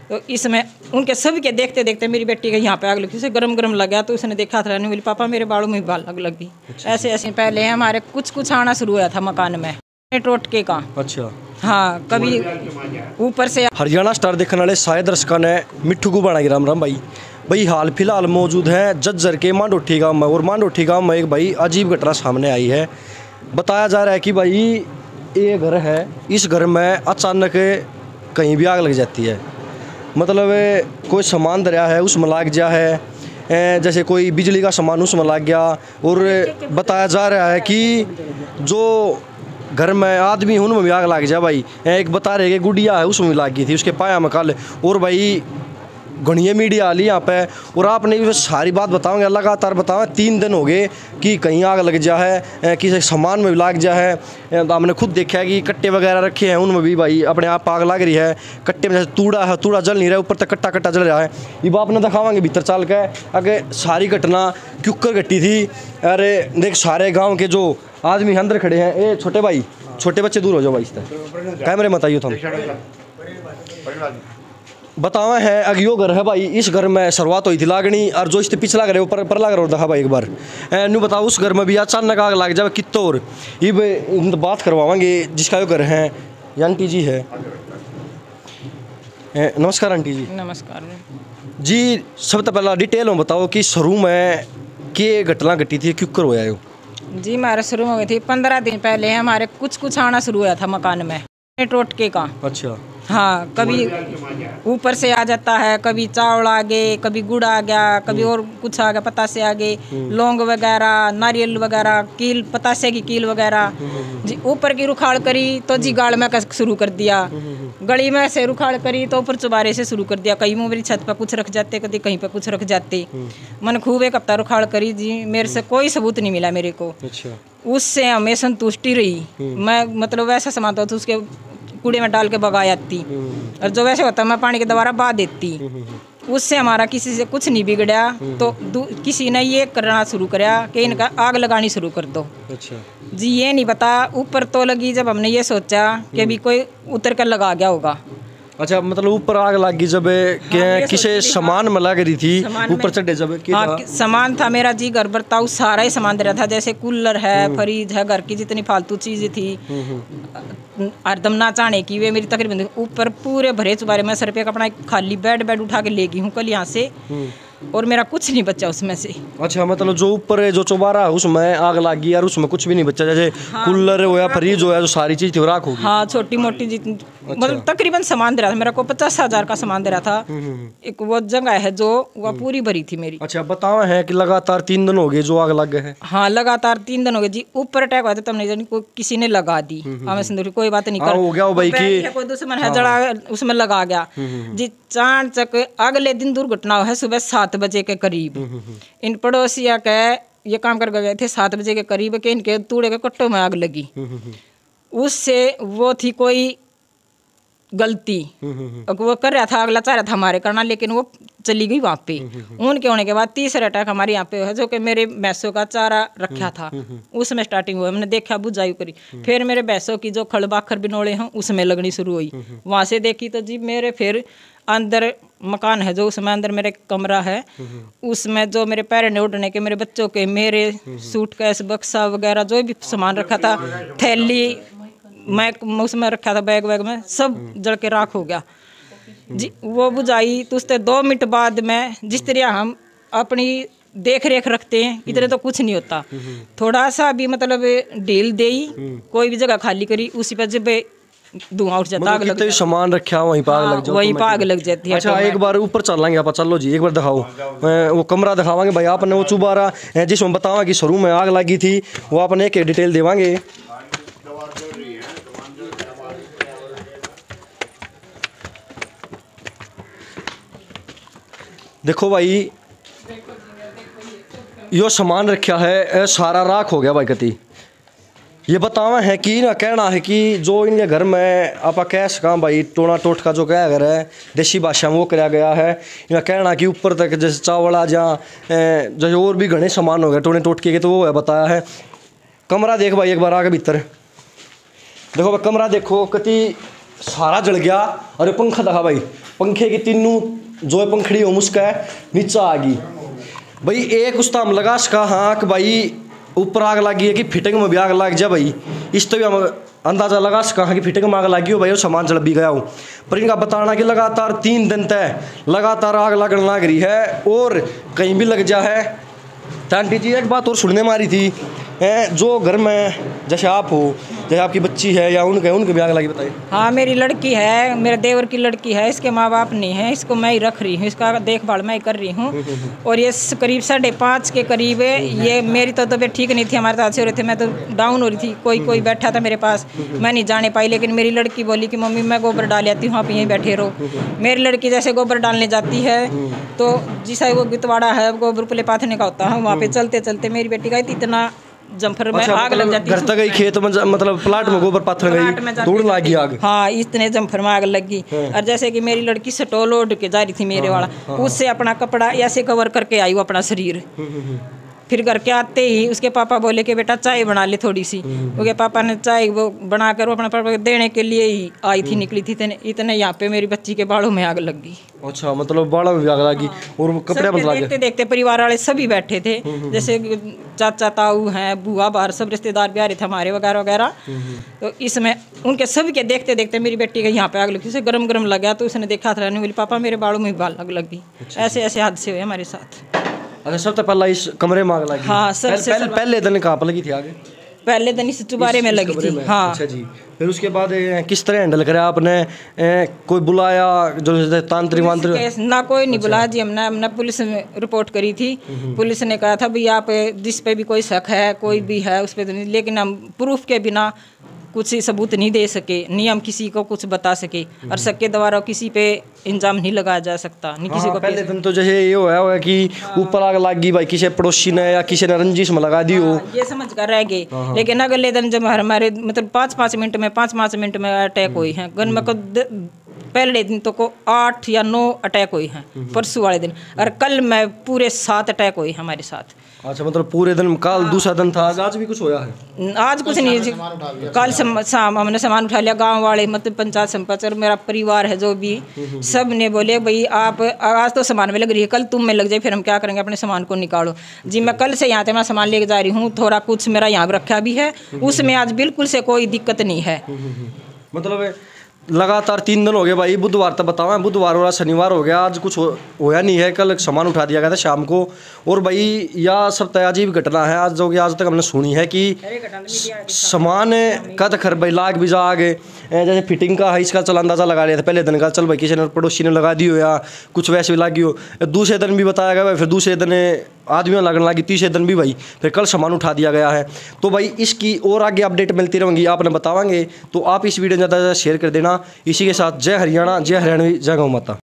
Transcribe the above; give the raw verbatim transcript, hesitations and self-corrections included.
तो इसमें उनके सब के देखते देखते मेरी बेटी के यहाँ पे आग लगी, उसे गरम गरम लगा तो उसने देखा था, बोली पापा मेरे बालों में बाल आग लगी। ऐसे ऐसे पहले हमारे कुछ कुछ आना शुरू हुआ था मकान में टोटके का। अच्छा हाँ, कभी ऊपर से। हरियाणा स्टार देखने वाले सारे दर्शकों ने मिट्ठू को बनाई राम राम भाई भाई हाल फिलहाल मौजूद है जज्जर के मांडोठी गांव में। और मांडोठी गांव में एक भाई अजीब घटना सामने आई है। बताया जा रहा है कि भाई ये घर है, इस घर में अचानक कहीं भी आग लग जाती है। मतलब कोई सामान दरिया है उसमें लाग गया है, जैसे कोई बिजली का सामान उसमें लग गया। और बताया जा रहा है कि जो घर में आदमी उनमें भी आग लग जाए भाई। एक बता रहे कि गुड़िया है उसमें भी लग गई थी, उसके पाया में कल। और भाई घनिया मीडिया आ ली यहाँ पे और आपने भी सारी बात बताओगे, लगातार बताओ। तीन दिन हो गए कि कहीं आग लग जा है, किसी सामान में भी लाग जा है। हमने खुद देखा है कि कट्टे वगैरह रखे हैं उनमें भी भाई अपने आप आग लग रही है। कट्टे में जैसे तूड़ा है, तूड़ा जल नहीं रहा, ऊपर तक कट्टा कट्टा जल रहा है। ये बात ने दिखावांगे भीतर चाल के आगे सारी घटना क्योंकर घटी थी। अरे देख सारे गाँव के जो आदमी अंदर खड़े हैं, ए छोटे भाई छोटे बच्चे दूर हो जाओ भाई, इस कैमरे मत आइयो तुम। बतावा है अगियो घर है भाई, इस घर में शुरुआत हुई थी लागनी और जो इससे पिछला घर है ऊपर पर लग रहा था भाई एक बार। न्यू बताओ उस घर में भी अचानक आग लग जाए कितो। और ये बात करवाएंगे जिसका यो घर है, आंटी जी है। नमस्कार आंटी जी। नमस्कार जी। सबसे पहला डिटेल में बताओ कि शुरू में क्या घटना घटी थी, क्यों कर होया यो? जी हमारे शुरू में हुई थी पंद्रह दिन पहले हमारे कुछ कुछ आना शुरू हुआ था मकान में टोटके का। अच्छा। हाँ, कभी ऊपर से आ जाता है, कभी चावल आ गए, कभी गुड़ आ गया, कभी और कुछ आ गया, पतासे आ गए, लौंग वगैरह, नारियल वगैरह, कील, पतासे की कील वगैरह। जी ऊपर की रुखाड़ करी तो जी गाड़ में शुरू कर दिया, गली में से रुखाड़ करी तो ऊपर चुबारे से शुरू कर दिया। कहीं मेरी छत पर कुछ रख जाते, कभी कहीं पर कुछ रख जाते। मैंने खूब एक हफ्ता रुखाड़ करी जी, मेरे से कोई सबूत नहीं मिला मेरे को। अच्छा। उससे हमें संतुष्टि रही। मैं मतलब वैसा सामान था तो उसके कूड़े में डाल के भगा जाती, और जो वैसे होता मैं पानी के दोबारा बहा देती। उससे हमारा किसी से कुछ नहीं बिगड़ा। तो किसी ने ये करना शुरू कराया कि इनका आग लगानी शुरू कर दो। अच्छा। जी ये नहीं पता ऊपर तो लगी, जब हमने ये सोचा कि अभी कोई उतर कर लगा गया होगा। अच्छा, मतलब ऊपर आग लग गई जब हाँ, किसे सामान में लग रही थी ऊपर चढ़े जब हाँ, सामान था मेरा जी घर बर्ताव सारा ही सामान दे रहा था, जैसे कूलर है, फ्रिज है, घर की जितनी फालतू चीजें थी हरदम ना चाहने की वे मेरी तकरीबन ऊपर पूरे भरे चुबारे में सर पे अपना खाली बेड बेड उठा के ले गई हूँ कल यहाँ से, और मेरा कुछ नहीं बचा उसमें से। अच्छा, मतलब जो ऊपर जो चौबारा है उसमें आग लग गई और उसमें कुछ भी नहीं बचा, जैसे हाँ, कूलर हो या फ्रिज हो या जो सारी चीज थी राख होगी। हाँ, छोटी मोटी जितनी मतलब तकरीबन सामान दे रहा था मेरा को पचास हजार का सामान दे रहा था। एक वो जगह है जो वह पूरी भरी थी मेरी। अच्छा, बताओ है कि लगातार तीन दिन हो गए जो आग लग गए है। हाँ, लगातार तीन दिन हो गए जी। ऊपर अटैक हुआ था तब नहीं जानी कोई किसी ने लगा दी, हमें सिंदूरी कोई बात नहीं कर हो गया भाई कि कोई दुश्मन है जड़ा उसमें लगा गया जी। चांद चक अगले दिन दुर्घटना है सुबह सात बजे के करीब। इन पड़ोसिया के ये काम कर गए थे सात बजे के करीब के इनके तूड़े के कट्टों में आग लगी। उससे वो थी कोई गलती, वो कर रहा था अगला चाह रहा था हमारे करना, लेकिन वो चली गई वहाँ पे। उनके होने के बाद तीसरा अटैक हमारे यहाँ पे है जो कि मेरे भैंसों का चारा रखा था उसमें स्टार्टिंग हुआ। मैंने देखा बुझाई करी, फिर मेरे भैंसों की जो खड़ बाखर बिनोड़े हैं उसमें लगनी शुरू हुई। वहाँ से देखी तो जी मेरे फिर अंदर मकान है जो उसमें अंदर मेरे कमरा है, उसमें जो मेरे पैर ने उड़ने के मेरे बच्चों के मेरे सूटकेस बक्सा वगैरह जो भी सामान रखा था, थैली मैं उसमें रखा था, बैग वैग में सब जल के राख हो गया जी। वो बुझाई तो उससे दो मिनट बाद में जिस तरह हम अपनी देख रेख रखते हैं इतने तो कुछ नहीं होता, थोड़ा सा भी मतलब ढील दे कोई भी जगह खाली करी उसी पर जब धुआं उठ जाता, आग लग जाता। सामान रखा वहीं पर आग लग जाती, वहीं पर आग लग जाती है। अच्छा, एक बार ऊपर चलेंगे आप, चलो जी एक बार दिखाओ वो कमरा दिखावांगे भाई। आपने वो चुबारा जिसमें बतावा कि शुरू में आग लगी थी वो आपने एक डिटेल देवांगे। देखो भाई यो सामान रखा है सारा राख हो गया भाई कति। ये बतावा है कि ना कहना है कि जो इनके घर में आप कह सका भाई टोना टोट का जो क्या घर है देसी भाषा में वो कराया गया है। इनका कहना कि ऊपर तक जैसे चावल आ जा जैसे और भी घने सामान हो गए टोने टोट के तो वो है बताया है। कमरा देख भाई एक बार आगे भीतर देखो भाई, कमरा देखो कति सारा जल गया। और ये पंखा देखा भाई, पंखे की तीनों जो है पंखड़ी हो मुस्का है नीचे आ गई भाई। एक उस ताम लगा इसका हाँ कि भाई ऊपर आग लगी है कि फिटिंग में भी आग लग जा भाई। इस तो भी हम अंदाजा लगा सका कि फिटिंग में आग लगी हो भाई और सामान जल भी गया हो। पर इनका बताना कि लगातार तीन दिन तक लगातार आग लगने लग रही है और कहीं भी लग जा है। तो आंटी जी एक बात और सुनने में आ रही थी, हैं जो घर में जैसे आप हो, जैसे आपकी बच्ची है या उनके उनके भी आग लगी, बताइए। हाँ मेरी लड़की है, मेरे देवर की लड़की है, इसके माँ बाप नहीं है, इसको मैं ही रख रही हूँ, इसका देखभाल मैं ही कर रही हूँ। और ये करीब साढ़े पाँच के करीब ये मेरी तो तबीयत ठीक नहीं थी, हमारे साथ हो रहे थे, मैं तो डाउन हो रही थी, कोई कोई बैठा था मेरे पास, मैं नहीं जाने पाई। लेकिन मेरी लड़की बोली कि मम्मी मैं गोबर डाल आती हूँ, आप यहीं बैठे रहो। मेरी लड़की जैसे गोबर डालने जाती है तो जिसा वो गितवाड़ा है गोबर पुले पाथने का होता है, वहाँ पे चलते चलते मेरी बेटी का इतना जम्फर में आग लग जाती है। घर तक गई खेत में मतलब प्लाट में गोबर पाथर गई, दौड़ लगी आग। हाँ इतने जम्फर में आग लगी। और जैसे कि मेरी लड़की स्टोल ओढ़ के जा रही थी मेरे वाला, उससे अपना कपड़ा ऐसे कवर करके आई वो अपना शरीर। फिर घर के आते ही उसके पापा बोले कि बेटा चाय बना ले थोड़ी सी। उसके पापा ने चाय वो बना कर अपना पापा को देने के लिए ही आई थी, निकली थी। इतने इतने यहाँ पे मेरी बच्ची के बालों में आग लग गई। अच्छा मतलब बालों में आग लगी और कपड़े में लगे। देखते देखते परिवार वाले सभी बैठे थे, जैसे चाचा ताऊ हैं, बुआ बाहर सब रिश्तेदार भी आ रहे थे हमारे वगैरह वगैरह। तो इसमें उनके सभी के देखते देखते मेरी बेटी के यहाँ पे आग लगी, उसे गरम गरम लगा तो उसने देखा था, बोली पापा मेरे बालों में बाल आग लगी। ऐसे ऐसे हादसे हुए हमारे साथ। अच्छा सबसे पहला इस कमरे में आग लगी? हाँ सबसे पहले, पहले दिन कहाँ पर लगी थी आग? पहले दिन इस चुबारे में लगी थी। हाँ अच्छा जी। फिर उसके बाद किस तरह हैंडल करा आपने? ए, कोई बुलाया जो तांत्रिक वांत्रिक? ना कोई नहीं बुलाया जी, हमने हमने पुलिस में रिपोर्ट करी थी। पुलिस ने कहा था भाई आप जिस पे भी कोई शक है कोई भी है उस पर, लेकिन हम प्रूफ के बिना कुछ सबूत नहीं दे सके, नियम किसी को कुछ बता सके और शक के द्वारा किसी पे इंजाम नहीं लगाया जा सकता, नहीं किसी को। पहले दिन तो जैसे ये हुआ होगा कि ऊपर आग लग गई भाई, किसी पड़ोसी ने या किसी ने रंजिश में लगा दी हो, ये समझ कर रह गए। लेकिन अगले दिन जब हमारे मतलब पाँच पाँच मिनट में पाँच पाँच मिनट में अटैक हुई हैं गन में को, पहले दिन तो को आठ या नौ अटैक हुई हैं परसों वाले दिन, और कल में पूरे सात अटैक हुई हमारे साथ। अच्छा मतलब पूरे दिन, कल दूसरा दिन था, आज भी कुछ होया है? आज कुछ नहीं, कल शाम हमने सामान उठा लिया, गांव वाले मतलब पंचायत संपच और मेरा परिवार है जो भी, सब ने बोले भाई आप आज तो सामान में लग रही है, कल तुम में लग जाए, फिर हम क्या करेंगे, अपने सामान को निकालो जी। मैं कल से यहाँ से मैं सामान लेके जा रही हूँ, थोड़ा कुछ मेरा यहाँ रखा भी है, उसमें आज बिल्कुल से कोई दिक्कत नहीं है। मतलब लगातार तीन दिन हो गए भाई, बुधवार तक बताओ, बुधवार और शनिवार हो गया, आज कुछ हो, होया नहीं है। कल सामान उठा दिया गया था शाम को। और भाई यह सब अजीब घटना है आज जो कि आज तक हमने सुनी है कि सामान कद खर भाई लाग भी जा आगे, जैसे फिटिंग का है इसका चल अंदाजा लगा लिया था पहले दिन का, चल भाई किसी ने पड़ोसी ने लगा दी हो या कुछ वैसे भी लगी हो। दूसरे दिन भी बताया गया भाई, फिर दूसरे दिन आदमियों लगने लगी, तीसरे दिन भी भाई, फिर कल सामान उठा दिया गया है। तो भाई इसकी और आगे अपडेट मिलती रहेंगी, आपने बतावाएंगे। तो आप इस वीडियो ज़्यादा से ज़्यादा शेयर कर देना। इसी के साथ जय हरियाणा, जय हरियाणवी, जय गौ माता।